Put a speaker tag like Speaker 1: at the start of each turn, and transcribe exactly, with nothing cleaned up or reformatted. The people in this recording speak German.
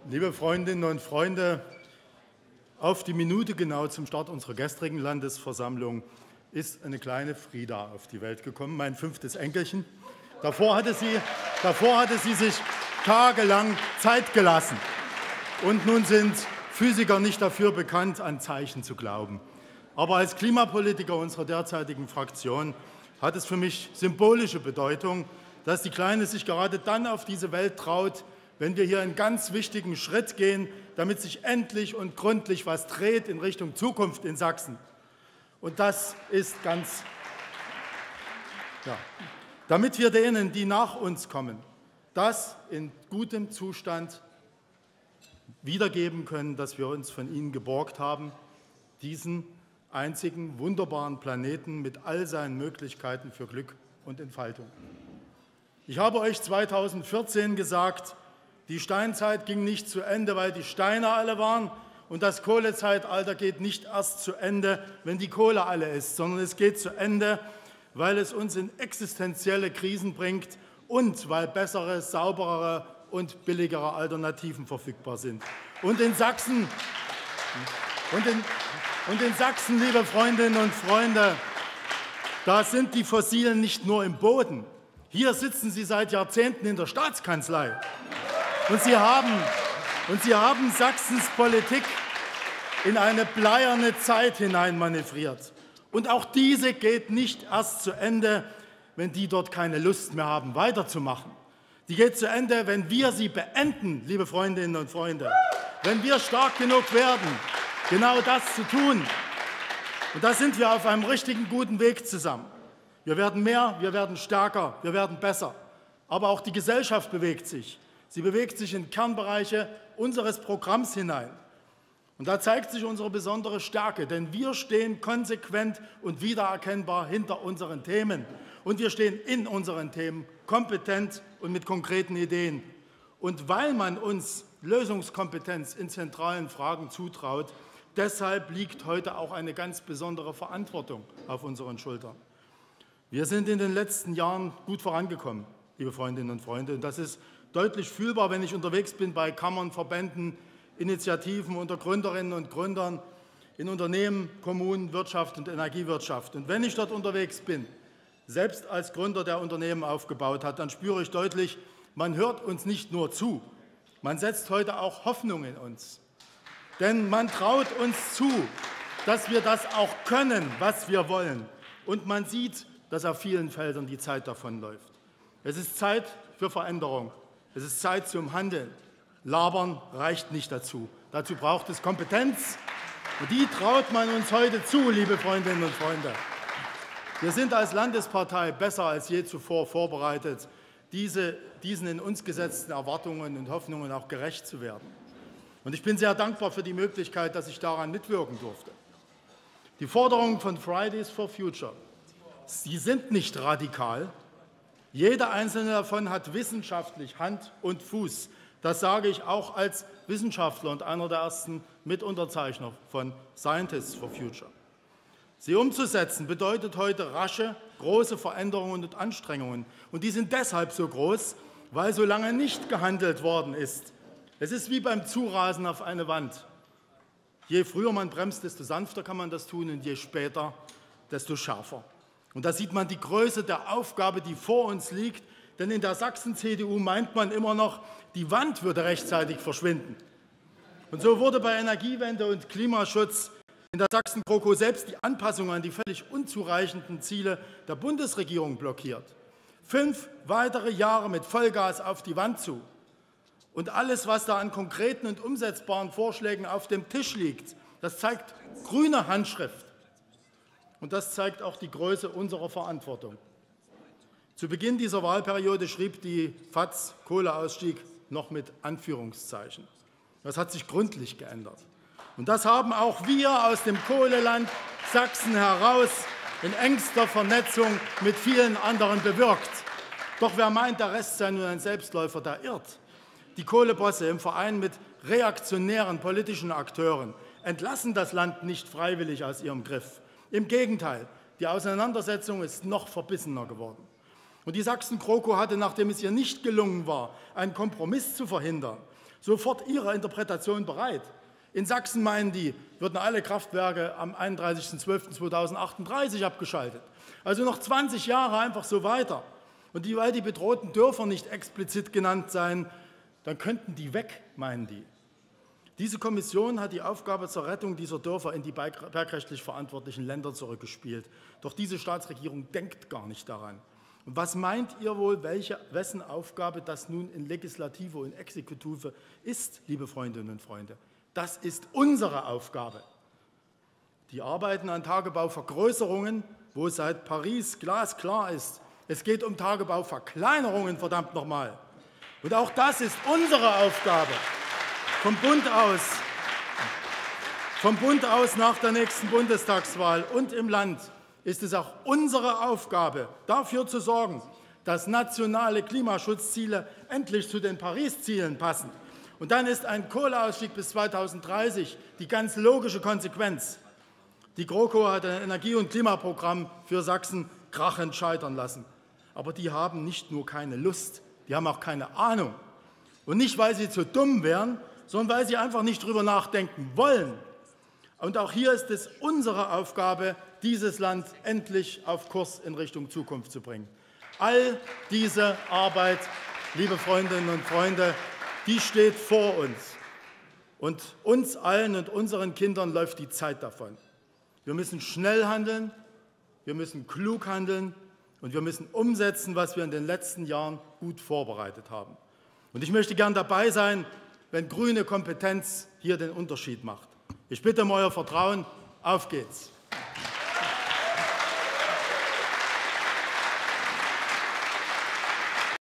Speaker 1: Liebe Freundinnen und Freunde, auf die Minute genau zum Start unserer gestrigen Landesversammlung ist eine kleine Frieda auf die Welt gekommen, mein fünftes Enkelchen. Davor hatte sie, davor hatte sie sich tagelang Zeit gelassen. Und nun sind Physiker nicht dafür bekannt, an Zeichen zu glauben. Aber als Klimapolitiker unserer derzeitigen Fraktion hat es für mich symbolische Bedeutung, dass die Kleine sich gerade dann auf diese Welt traut, wenn wir hier einen ganz wichtigen Schritt gehen, damit sich endlich und gründlich was dreht in Richtung Zukunft in Sachsen. Und das ist ganz, ja, damit wir denen, die nach uns kommen, das in gutem Zustand wiedergeben können, dass wir uns von ihnen geborgt haben, diesen einzigen wunderbaren Planeten mit all seinen Möglichkeiten für Glück und Entfaltung. Ich habe euch zweitausendvierzehn gesagt, die Steinzeit ging nicht zu Ende, weil die Steine alle waren, und das Kohlezeitalter geht nicht erst zu Ende, wenn die Kohle alle ist, sondern es geht zu Ende, weil es uns in existenzielle Krisen bringt und weil bessere, sauberere und billigere Alternativen verfügbar sind. Und in Sachsen, und in, und in Sachsen, liebe Freundinnen und Freunde, da sind die Fossilen nicht nur im Boden. Hier sitzen sie seit Jahrzehnten in der Staatskanzlei. Und sie haben, und sie haben Sachsens Politik in eine bleierne Zeit hineinmanövriert. Und auch diese geht nicht erst zu Ende, wenn die dort keine Lust mehr haben, weiterzumachen. Die geht zu Ende, wenn wir sie beenden, liebe Freundinnen und Freunde. Wenn wir stark genug werden, genau das zu tun. Und da sind wir auf einem richtigen, guten Weg zusammen. Wir werden mehr, wir werden stärker, wir werden besser. Aber auch die Gesellschaft bewegt sich. Sie bewegt sich in Kernbereiche unseres Programms hinein. Und da zeigt sich unsere besondere Stärke, denn wir stehen konsequent und wiedererkennbar hinter unseren Themen. Und wir stehen in unseren Themen kompetent und mit konkreten Ideen. Und weil man uns Lösungskompetenz in zentralen Fragen zutraut, deshalb liegt heute auch eine ganz besondere Verantwortung auf unseren Schultern. Wir sind in den letzten Jahren gut vorangekommen, liebe Freundinnen und Freunde. Und das ist deutlich fühlbar, wenn ich unterwegs bin bei Kammern, Verbänden, Initiativen unter Gründerinnen und Gründern, in Unternehmen, Kommunen, Wirtschaft und Energiewirtschaft. Und wenn ich dort unterwegs bin, selbst als Gründer, der Unternehmen aufgebaut hat, dann spüre ich deutlich, man hört uns nicht nur zu, man setzt heute auch Hoffnung in uns. Denn man traut uns zu, dass wir das auch können, was wir wollen. Und man sieht, dass auf vielen Feldern die Zeit davonläuft. Es ist Zeit für Veränderung. Es ist Zeit zum Handeln. Labern reicht nicht dazu. Dazu braucht es Kompetenz. Und die traut man uns heute zu, liebe Freundinnen und Freunde. Wir sind als Landespartei besser als je zuvor vorbereitet, diese, diesen in uns gesetzten Erwartungen und Hoffnungen auch gerecht zu werden. Und ich bin sehr dankbar für die Möglichkeit, dass ich daran mitwirken durfte. Die Forderungen von Fridays for Future, sie sind nicht radikal. Jeder einzelne davon hat wissenschaftlich Hand und Fuß. Das sage ich auch als Wissenschaftler und einer der ersten Mitunterzeichner von Scientists for Future. Sie umzusetzen bedeutet heute rasche, große Veränderungen und Anstrengungen. Und die sind deshalb so groß, weil so lange nicht gehandelt worden ist. Es ist wie beim Zurasen auf eine Wand. Je früher man bremst, desto sanfter kann man das tun, und je später, desto schärfer. Und da sieht man die Größe der Aufgabe, die vor uns liegt. Denn in der Sachsen-C D U meint man immer noch, die Wand würde rechtzeitig verschwinden. Und so wurde bei Energiewende und Klimaschutz in der Sachsen-GroKo selbst die Anpassung an die völlig unzureichenden Ziele der Bundesregierung blockiert. Fünf weitere Jahre mit Vollgas auf die Wand zu. Und alles, was da an konkreten und umsetzbaren Vorschlägen auf dem Tisch liegt, das zeigt grüne Handschrift. Und das zeigt auch die Größe unserer Verantwortung. Zu Beginn dieser Wahlperiode schrieb die F A Z Kohleausstieg noch mit Anführungszeichen. Das hat sich gründlich geändert. Und das haben auch wir aus dem Kohleland Sachsen heraus in engster Vernetzung mit vielen anderen bewirkt. Doch wer meint, der Rest sei nun ein Selbstläufer, der irrt. Die Kohlebosse im Verein mit reaktionären politischen Akteuren entlassen das Land nicht freiwillig aus ihrem Griff. Im Gegenteil, die Auseinandersetzung ist noch verbissener geworden. Und die Sachsen-GroKo hatte, nachdem es ihr nicht gelungen war, einen Kompromiss zu verhindern, sofort ihre Interpretation bereit. In Sachsen, meinen die, würden alle Kraftwerke am einunddreißigsten zwölften zweitausendachtunddreißig abgeschaltet. Also noch zwanzig Jahre einfach so weiter. Und die, weil die bedrohten Dörfer nicht explizit genannt seien, dann könnten die weg, meinen die. Diese Kommission hat die Aufgabe zur Rettung dieser Dörfer in die bergrechtlich verantwortlichen Länder zurückgespielt. Doch diese Staatsregierung denkt gar nicht daran. Und was meint ihr wohl, welche, wessen Aufgabe das nun in Legislative und Exekutive ist, liebe Freundinnen und Freunde? Das ist unsere Aufgabe. Die arbeiten an Tagebauvergrößerungen, wo seit Paris glasklar ist, es geht um Tagebauverkleinerungen, verdammt nochmal. Und auch das ist unsere Aufgabe. Vom Bund aus, vom Bund aus nach der nächsten Bundestagswahl und im Land ist es auch unsere Aufgabe, dafür zu sorgen, dass nationale Klimaschutzziele endlich zu den Paris-Zielen passen. Und dann ist ein Kohleausstieg bis zweitausenddreißig die ganz logische Konsequenz. Die GroKo hat ein Energie- und Klimaprogramm für Sachsen krachend scheitern lassen. Aber die haben nicht nur keine Lust, die haben auch keine Ahnung. Und nicht, weil sie zu dumm wären, sondern weil sie einfach nicht darüber nachdenken wollen. Und auch hier ist es unsere Aufgabe, dieses Land endlich auf Kurs in Richtung Zukunft zu bringen. All diese Arbeit, liebe Freundinnen und Freunde, die steht vor uns. Und uns allen und unseren Kindern läuft die Zeit davon. Wir müssen schnell handeln, wir müssen klug handeln und wir müssen umsetzen, was wir in den letzten Jahren gut vorbereitet haben. Und ich möchte gern dabei sein, wenn grüne Kompetenz hier den Unterschied macht. Ich bitte um euer Vertrauen. Auf geht's!